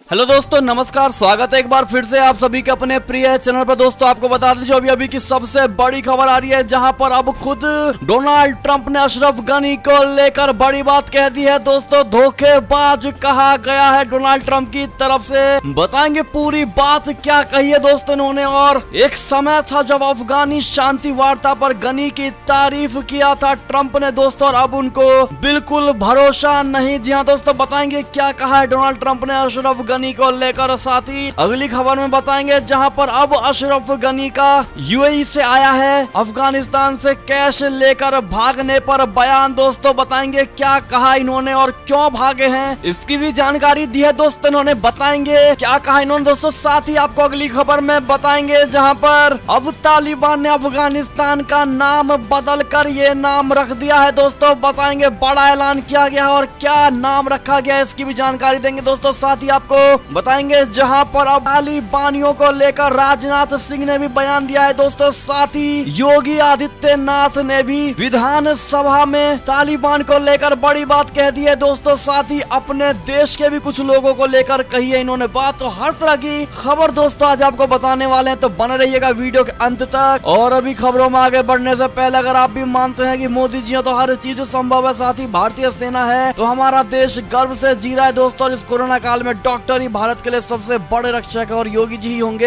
Hello दोस्तों, नमस्कार। स्वागत है एक बार फिर से आप सभी के अपने प्रिय चैनल पर। दोस्तों आपको बता दीजिए अभी की सबसे बड़ी खबर आ रही है, जहां पर अब खुद डोनाल्ड ट्रंप ने अशरफ गनी को लेकर बड़ी बात कह दी है। दोस्तों धोखेबाज कहा गया है डोनाल्ड ट्रंप की तरफ से। बताएंगे पूरी बात क्या कही है दोस्तों इन्होंने। और एक समय था जब अफगानी शांति वार्ता पर गनी की तारीफ किया था ट्रंप ने दोस्तों, और अब उनको बिल्कुल भरोसा नहीं। जी हाँ दोस्तों, बताएंगे क्या कहा है डोनाल्ड ट्रंप ने अशरफ गनी को लेकर। साथ ही अगली खबर में बताएंगे जहां पर अब अशरफ गनी का यूएई से आया है अफगानिस्तान से कैश लेकर भागने पर बयान। दोस्तों बताएंगे क्या कहा इन्होंने और क्यों भागे हैं, इसकी भी जानकारी दी है दोस्तों इन्होंने। बताएंगे क्या कहा इन्होंने दोस्तों। साथ ही आपको अगली खबर में बताएंगे जहां पर अब तालिबान ने अफगानिस्तान का नाम बदल कर ये नाम रख दिया है। दोस्तों बताएंगे बड़ा ऐलान किया गया और क्या नाम रखा गया इसकी भी जानकारी देंगे दोस्तों। साथ ही आपको बताएंगे जहां पर अब तालिबानियों को लेकर राजनाथ सिंह ने भी बयान दिया है दोस्तों। साथ ही योगी आदित्यनाथ ने भी विधानसभा में तालिबान को लेकर बड़ी बात कह दी है दोस्तों। साथ ही अपने देश के भी कुछ लोगों को लेकर कही है इन्होंने बात। तो हर तरह की खबर दोस्तों आज आपको बताने वाले हैं, तो बने रहिएगा वीडियो के अंत तक। और अभी खबरों में आगे बढ़ने से पहले अगर आप भी मानते हैं कि मोदी जी तो हर चीज संभव है, साथ ही भारतीय सेना है, तो हमारा देश गर्व से जी रहा है दोस्तों। इस कोरोना काल में डॉक्टर भारत के लिए सबसे बड़े रक्षक और योगी जी ही होंगे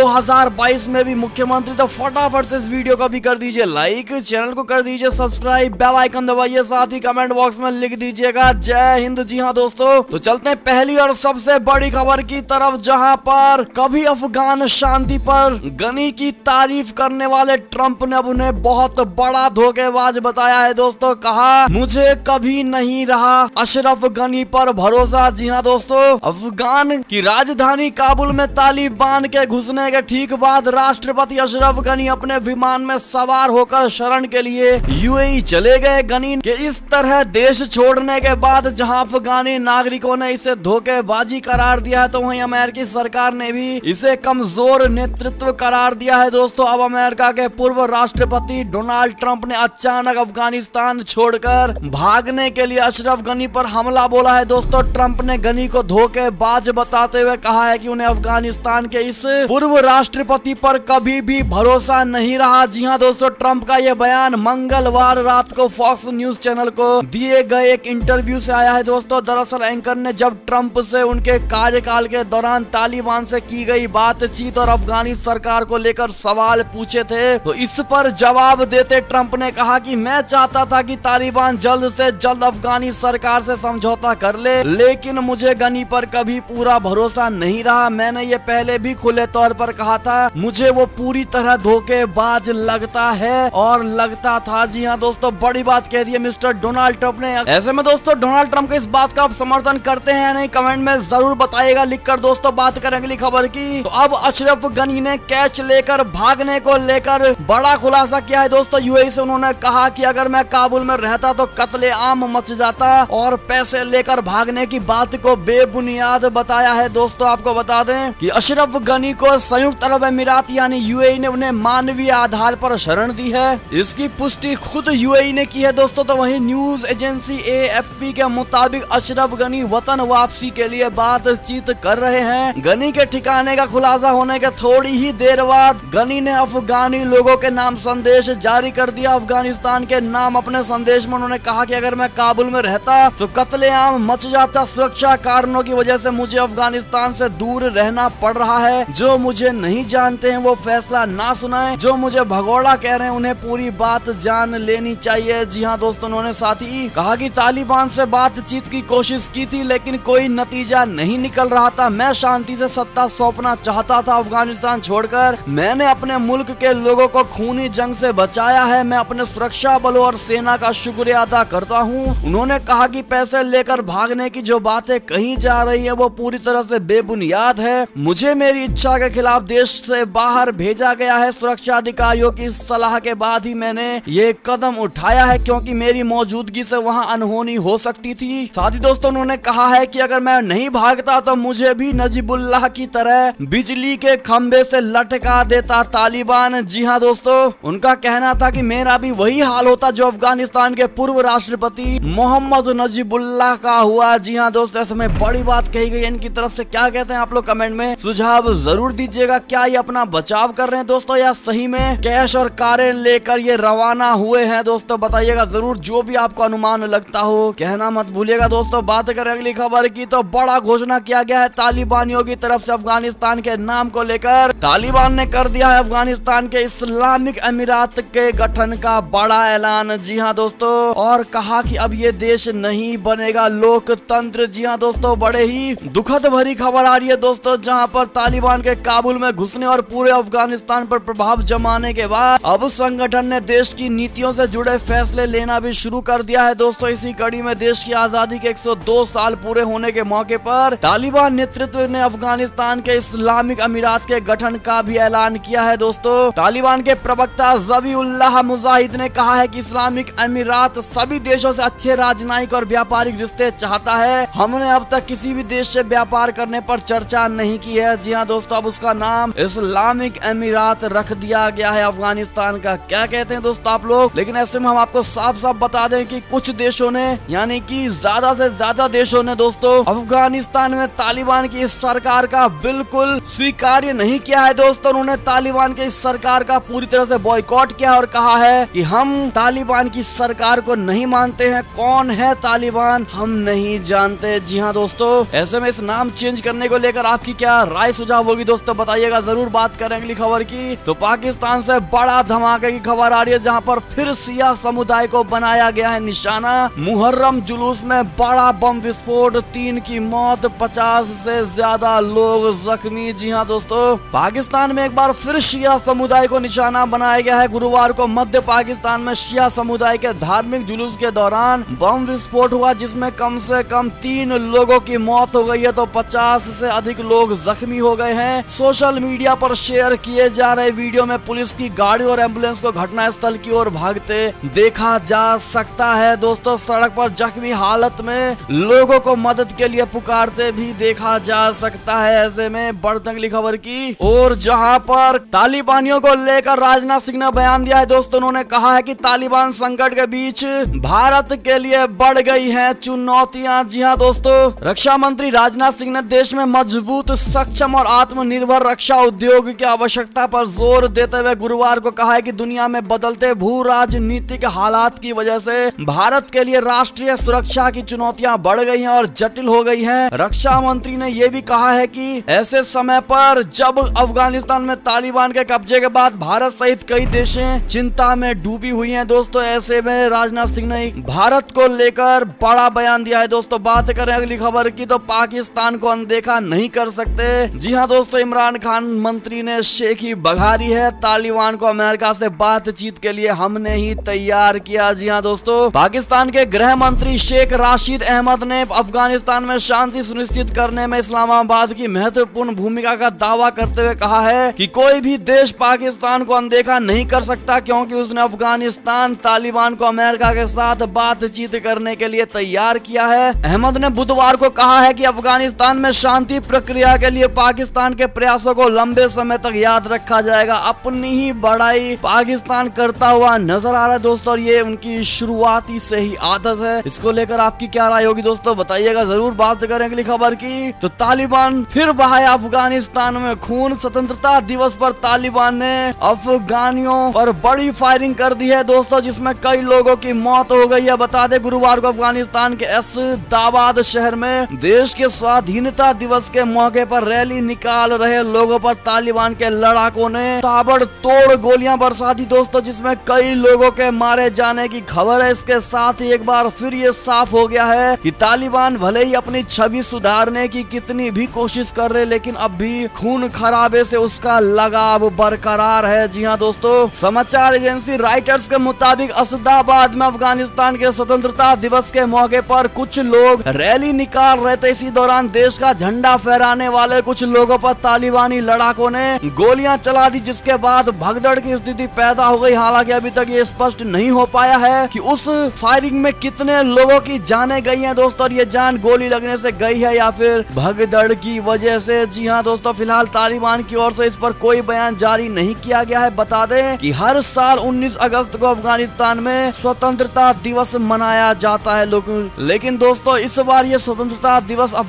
2022 में भी मुख्यमंत्री। तो फटाफट से इस वीडियो को भी कर दीजिए लाइक, चैनल को कर दीजिए सब्सक्राइब, बेल आइकन दबाइए, साथ ही कमेंट बॉक्स में लिख दीजिएगा जय हिंद। जी हाँ दोस्तों, तो चलते हैं पहली और सबसे बड़ी खबर की तरफ, जहां पर कभी अफगान शांति पर गनी की तारीफ करने वाले ट्रंप ने अब उन्हें बहुत बड़ा धोखेबाज बताया है दोस्तों। कहा मुझे कभी नहीं रहा अशरफ गनी पर भरोसा। जी हाँ दोस्तों, अफगान की राजधानी काबुल में तालिबान के घुसने के ठीक बाद राष्ट्रपति अशरफ गनी अपने विमान में सवार होकर शरण के लिए यूएई चले गए। गनी के इस तरह देश छोड़ने के बाद जहां अफगानी नागरिकों ने इसे धोखेबाजी करार दिया है, तो वहीं अमेरिकी सरकार ने भी इसे कमजोर नेतृत्व करार दिया है दोस्तों। अब अमेरिका के पूर्व राष्ट्रपति डोनाल्ड ट्रंप ने अचानक अफगानिस्तान छोड़कर भागने के लिए अशरफ गनी पर हमला बोला है दोस्तों। ट्रंप ने गनी को धोखेबाज बताते हुए कहा है कि उन्हें अफगानिस्तान के इस पूर्व राष्ट्रपति पर कभी भी भरोसा नहीं रहा। जी हाँ दोस्तों, ट्रंप का यह बयान मंगलवार रात को फॉक्स न्यूज चैनल को दिए गए एक इंटरव्यू से आया है दोस्तों। दरअसल एंकर ने जब ट्रंप से उनके कार्यकाल के दौरान तालिबान से की गई बातचीत और अफगानी सरकार को लेकर सवाल पूछे थे, तो इस पर जवाब देते ट्रंप ने कहा कि मैं चाहता था कि तालिबान जल्द से जल्द अफगानी सरकार से समझौता कर ले, लेकिन मुझे गनी पर कभी पूरा भरोसा नहीं रहा। मैंने ये पहले भी खुले तौर पर कहा था, मुझे वो पूरी तरह धोखेबाज लगता है और लगता था। जी हाँ दोस्तों, बड़ी बात कह दी है मिस्टर डोनाल्ड ट्रंप ने। ऐसे में दोस्तों डोनाल्ड ट्रंप के इस बात का आप समर्थन करते हैं या नहीं, कमेंट में जरूर बताइएगा लिखकर। दोस्तों बात करें अगली खबर की, तो अब अशरफ गनी ने कैच लेकर भागने को लेकर बड़ा खुलासा किया है दोस्तों यूएई से। उन्होंने कहा कि अगर मैं काबुल में रहता तो कत्ले आम मच जाता, और पैसे लेकर भागने की बात को बेबुनियाद बताया है दोस्तों। आपको बता दें कि अशरफ गनी को संयुक्त अरब अमीरात यानी यूएई ने उन्हें मानवीय आधार पर शरण दी है। इसकी पुष्टि खुद यूएई ने की है दोस्तों। तो वहीं न्यूज एजेंसी एएफपी के मुताबिक अशरफ गनी वतन वापसी के लिए बातचीत कर रहे हैं। गनी के ठिकाने का खुलासा होने के थोड़ी ही देर बाद गनी ने अफगानी लोगों के नाम संदेश जारी कर दिया। अफगानिस्तान के नाम अपने संदेश में उन्होंने कहा कि अगर मैं काबुल में रहता तो कत्लेआम मच जाता। सुरक्षा कारणों की वजह से मुझे अफगानिस्तान से दूर रहना पड़ रहा है। जो मुझे नहीं जानते हैं वो फैसला ना सुनाएं, जो मुझे भगोड़ा कह रहे हैं उन्हें पूरी बात जान लेनी चाहिए। जी हाँ दोस्तों, उन्होंने साथ ही कहा कि तालिबान से बातचीत की कोशिश की थी लेकिन कोई नतीजा नहीं निकल रहा था। मैं शांति से सत्ता सौंपना चाहता था अफगानिस्तान छोड़कर। मैंने अपने मुल्क के लोगों को खूनी जंग से बचाया है। मैं अपने सुरक्षा बलों और सेना का शुक्रिया अदा करता हूँ। उन्होंने कहा कि पैसे लेकर भागने की जो बातें कही जा रही है वो पूरी तरह से बेबुनियाद है। मुझे मेरी इच्छा के खिलाफ देश से बाहर भेजा गया है। सुरक्षा अधिकारियों की सलाह के बाद ही मैंने ये कदम उठाया है, क्योंकि मेरी मौजूदगी से वहां अनहोनी हो सकती थी। साथ ही दोस्तों उन्होंने कहा है कि अगर मैं नहीं भागता तो मुझे भी नजीबुल्लाह की तरह बिजली के खंबे से लटका देता तालिबान। जी हाँ दोस्तों, उनका कहना था कि मेरा भी वही हाल होता जो अफगानिस्तान के पूर्व राष्ट्रपति मोहम्मद नजीबुल्लाह का हुआ। जी हाँ दोस्तों, ऐसे में बड़ी बात कही गई ब्रिटेन की तरफ से क्या कहते हैं आप लोग कमेंट में सुझाव जरूर दीजिएगा। क्या ये अपना बचाव कर रहे हैं दोस्तों या सही में कैश और कारें लेकर ये रवाना हुए हैं दोस्तों, बताइएगा जरूर। जो भी आपको अनुमान लगता हो कहना मत भूलिएगा दोस्तों। बात करें अगली खबर की तो बड़ा घोषणा किया गया है तालिबानियों की तरफ से अफगानिस्तान के नाम को लेकर। तालिबान ने कर दिया है अफगानिस्तान के इस्लामिक अमीरात के गठन का बड़ा ऐलान। जी हाँ दोस्तों, और कहा कि अब ये देश नहीं बनेगा लोकतंत्र। जी हाँ दोस्तों, बड़े ही दुखद भरी खबर आ रही है दोस्तों, जहां पर तालिबान के काबुल में घुसने और पूरे अफगानिस्तान पर प्रभाव जमाने के बाद अब संगठन ने देश की नीतियों से जुड़े फैसले लेना भी शुरू कर दिया है दोस्तों। इसी कड़ी में देश की आजादी के 102 साल पूरे होने के मौके पर तालिबान नेतृत्व ने अफगानिस्तान के इस्लामिक अमीरात के गठन का भी ऐलान किया है दोस्तों। तालिबान के प्रवक्ता ज़बीउल्लाह मुजाहिद ने कहा है कि इस्लामिक अमीरात सभी देशों से अच्छे राजनयिक और व्यापारिक रिश्ते चाहता है। हमने अब तक किसी भी देश से व्यापार करने पर चर्चा नहीं की है। जी हाँ दोस्तों, अब उसका नाम इस्लामिक अमीरात रख दिया गया है अफगानिस्तान का। क्या कहते हैं दोस्तों आप लोग? लेकिन ऐसे में हम आपको साफ साफ बता दें कि कुछ देशों ने यानी कि ज्यादा से ज्यादा देशों ने दोस्तों अफगानिस्तान में तालिबान की इस सरकार का बिल्कुल स्वीकार्य नहीं किया है दोस्तों। उन्होंने तालिबान की इस सरकार का पूरी तरह से बॉयकॉट किया और कहा है कि हम तालिबान की सरकार को नहीं मानते हैं। कौन है तालिबान हम नहीं जानते। जी हाँ दोस्तों, ऐसे में इस नाम चेंज करने को लेकर आपकी क्या राय सुझाव होगी दोस्तों, बताइएगा जरूर। बात करें अगली खबर की तो पाकिस्तान से बड़ा धमाके की खबर आ रही है, जहां पर फिर शिया समुदाय को बनाया गया है निशाना। मुहर्रम जुलूस में बड़ा बम विस्फोट, 3 की मौत, 50 से ज्यादा लोग जख्मी। जी हाँ दोस्तों, पाकिस्तान में एक बार फिर शिया समुदाय को निशाना बनाया गया है। गुरुवार को मध्य पाकिस्तान में शिया समुदाय के धार्मिक जुलूस के दौरान बम विस्फोट हुआ, जिसमें कम से कम 3 लोगों की मौत हो गई है तो 50 से अधिक लोग जख्मी हो गए हैं। सोशल मीडिया पर शेयर किए जा रहे वीडियो में पुलिस की गाड़ी और एम्बुलेंस को घटनास्थल की ओर भागते देखा जा सकता है दोस्तों। सड़क पर जख्मी हालत में लोगों को मदद के लिए पुकारते भी देखा जा सकता है। ऐसे में बढ़ते अगली खबर की और जहां पर तालिबानियों को लेकर राजनाथ सिंह ने बयान दिया है दोस्तों। उन्होंने कहा है कि तालिबान संकट के बीच भारत के लिए बढ़ गई हैं चुनौतियां। जी हाँ दोस्तों, रक्षा मंत्री राजनाथ सिंह ने देश में मजबूत, सक्षम और आत्मनिर्भर रक्षा उद्योग की आवश्यकता पर जोर देते हुए गुरुवार को कहा है कि दुनिया में बदलते भू राजनीतिक हालात की वजह से भारत के लिए राष्ट्रीय सुरक्षा की चुनौतियां बढ़ गई हैं और जटिल हो गई हैं। रक्षा मंत्री ने यह भी कहा है कि ऐसे समय पर जब अफगानिस्तान में तालिबान के कब्जे के बाद भारत सहित कई देशें चिंता में डूबी हुई हैं दोस्तों। ऐसे में राजनाथ सिंह ने भारत को लेकर बड़ा बयान दिया है दोस्तों। बात करें अगली खबर की तो पाकिस्तान को अनदेखा नहीं कर सकते। जी हाँ दोस्तों, इमरान खान मंत्री ने शेखी बघारी है, तालिबान को अमेरिका से बातचीत के लिए हमने ही तैयार किया। जी हाँ दोस्तों, पाकिस्तान के गृह मंत्री शेख राशिद अहमद ने अफगानिस्तान में शांति सुनिश्चित करने में इस्लामाबाद की महत्वपूर्ण भूमिका का दावा करते हुए कहा है कि कोई भी देश पाकिस्तान को अनदेखा नहीं कर सकता, क्योंकि उसने अफगानिस्तान तालिबान को अमेरिका के साथ बातचीत करने के लिए तैयार किया है। अहमद ने बुधवार को कहा है कि अफगानिस्तान में शांति प्रक्रिया के लिए पाकिस्तान के प्रयासों को लंबे समय तक याद रखा जाएगा। अपनी ही बड़ाई पाकिस्तान करता हुआ नजर आ रहा है दोस्तों, और ये उनकी शुरुआती से ही आदत है। इसको लेकर आपकी क्या राय होगी दोस्तों, बताइएगा जरूर। बात करें अगली खबर की तो तालिबान फिर बहाया अफगानिस्तान में खून। स्वतंत्रता दिवस पर तालिबान ने अफगानियों पर बड़ी फायरिंग कर दी है दोस्तों, जिसमें कई लोगों की मौत हो गई है। बता दें गुरुवार को अफगानिस्तान के एसदाबाद शहर में देश के स्वाधीनता दिवस के मौके पर रैली निकाल रहे लोगों पर तालिबान के लड़ाकों ने ताबड़तोड़ गोलियां बरसा दी दोस्तों, जिसमें कई लोगों के मारे जाने की खबर है। इसके साथ ही एक बार फिर ये साफ हो गया है कि तालिबान भले ही अपनी छवि सुधारने की कितनी भी कोशिश कर रहे, लेकिन अब भी खून खराबे से उसका लगाव बरकरार है। जी हाँ दोस्तों, समाचार एजेंसी राइटर्स के मुताबिक असदाबाद में अफगानिस्तान के स्वतंत्रता दिवस के मौके पर कुछ लोग रैली निकाल रहे थे। इसी दौरान देश का झंडा फहराने वाले कुछ लोगों पर तालिबानी लड़ाकों ने गोलियां चला दी, जिसके बाद भगदड़ की स्थिति पैदा हो गई। हालांकि अभी तक ये स्पष्ट नहीं हो पाया है कि उस फायरिंग में कितने लोगों की जानें गई हैं दोस्तों, और ये जान गोली लगने से गई है या फिर भगदड़ की वजह से। जी हाँ दोस्तों, फिलहाल तालिबान की ओर से इस पर कोई बयान जारी नहीं किया गया है। बता दें कि हर साल 19 अगस्त को अफगानिस्तान में स्वतंत्रता दिवस मनाया जाता है। लेकिन दोस्तों इस बार ये स्वतंत्रता दिवस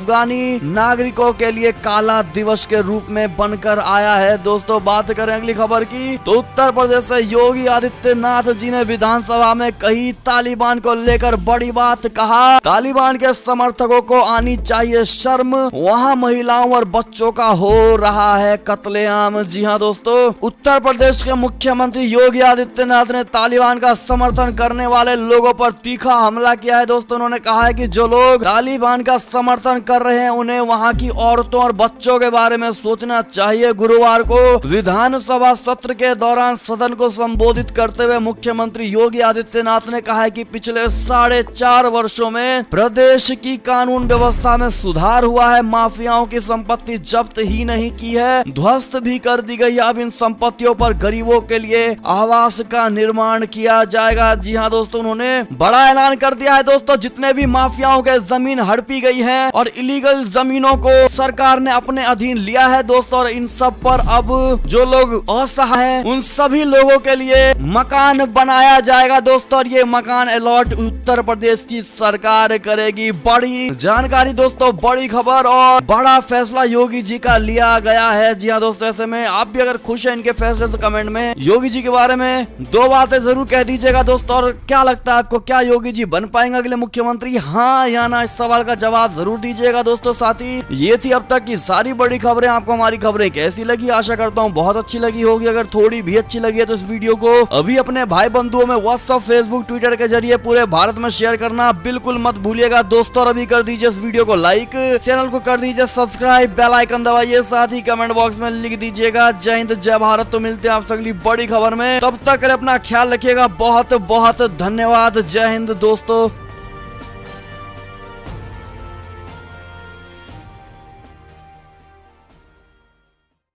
अफगानी नागरिकों के लिए काला दिवस के रूप में बनकर आया है। दोस्तों बात करें अगली खबर की तो उत्तर प्रदेश से योगी आदित्यनाथ जी ने विधानसभा में कही तालिबान को लेकर बड़ी बात। कहा तालिबान के समर्थकों को आनी चाहिए शर्म, वहां महिलाओं और बच्चों का हो रहा है कत्लेआम। जी हाँ दोस्तों, उत्तर प्रदेश के मुख्यमंत्री योगी आदित्यनाथ ने तालिबान का समर्थन करने वाले लोगों पर तीखा हमला किया है। दोस्तों उन्होंने कहा है कि जो लोग तालिबान का समर्थन कर रहे हैं उन्हें वहां की औरतों और बच्चों के बारे में सोचना चाहिए। गुरुवार को विधानसभा सत्र के दौरान सदन को संबोधित करते हुए मुख्यमंत्री योगी आदित्यनाथ ने कहा है कि पिछले 4.5 वर्षों में प्रदेश की कानून व्यवस्था में सुधार हुआ है। माफियाओं की संपत्ति जब्त ही नहीं की है, ध्वस्त भी कर दी गई। अब इन संपत्तियों पर गरीबों के लिए आवास का निर्माण किया जाएगा। जी हाँ दोस्तों, उन्होंने बड़ा ऐलान कर दिया है। दोस्तों जितने भी माफियाओं के जमीन हड़पी गई है और इलीगल जमीनों को सरकार ने अपने अधीन लिया है दोस्तों, और इन सब पर अब जो लोग असहाय हैं उन सभी लोगों के लिए मकान बनाया जाएगा दोस्तों, और ये मकान अलॉट उत्तर प्रदेश की सरकार करेगी। बड़ी जानकारी दोस्तों, बड़ी खबर और बड़ा फैसला योगी जी का लिया गया है। जी हाँ दोस्तों, ऐसे में आप भी अगर खुश हैं इनके फैसले तो कमेंट में योगी जी के बारे में 2 बातें जरूर कह दीजिएगा दोस्तों। और क्या लगता है आपको, क्या योगी जी बन पाएंगे अगले मुख्यमंत्री? हाँ या ना, इस सवाल का जवाब जरूर दीजिएगा दोस्तों। साथ ही ये थी अब तक की सारी बड़ी खबरें। आपको हमारी खबरें कैसी लगी? आशा करता हूँ बहुत अच्छी लगी होगी। अगर थोड़ी भी अच्छी लगी है तो इस वीडियो को अभी अपने भाई बंधुओं में व्हाट्सएप, फेसबुक, ट्विटर के जरिए पूरे भारत में शेयर करना बिल्कुल मत भूलिएगा दोस्तों। और अभी कर दीजिए इस वीडियो को लाइक, चैनल को कर दीजिए सब्सक्राइब, बेल आइकन दबाइए, साथ ही कमेंट बॉक्स में लिख दीजिएगा जय हिंद जय भारत। तो मिलते हैं आप अगली बड़ी खबर में, तब तक अपना ख्याल रखिएगा। बहुत बहुत धन्यवाद। जय हिंद दोस्तों।